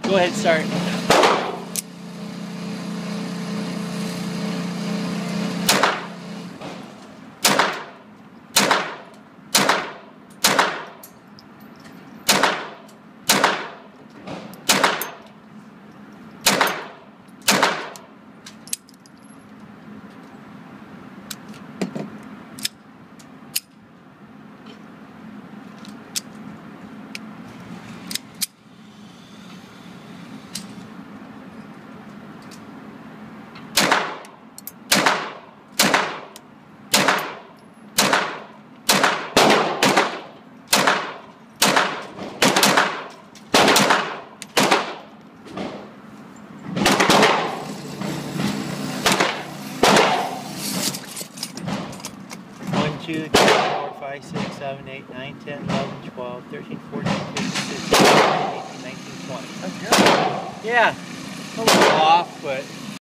Go ahead, start. One, 2, 3, 4, 5, 6, 7, 8, 9, 10, 11, 12, 13, 14, 15, 16, 17, 18, 19, 20. That's good. Yeah, a little off, but